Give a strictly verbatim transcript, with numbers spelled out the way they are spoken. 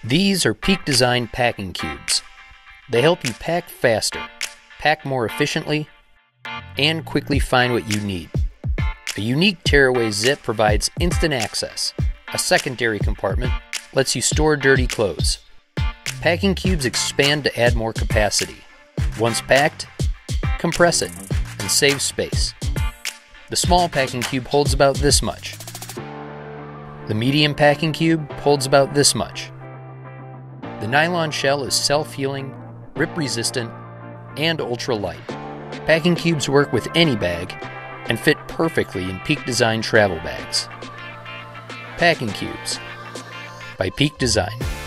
These are Peak Design packing cubes. They help you pack faster, pack more efficiently, and quickly find what you need. A unique tearaway zip provides instant access. A secondary compartment lets you store dirty clothes. Packing cubes expand to add more capacity. Once packed, compress it and save space. The small packing cube holds about this much. The medium packing cube holds about this much. The nylon shell is self-healing, rip-resistant, and ultra-light. Packing cubes work with any bag and fit perfectly in Peak Design travel bags. Packing cubes by Peak Design.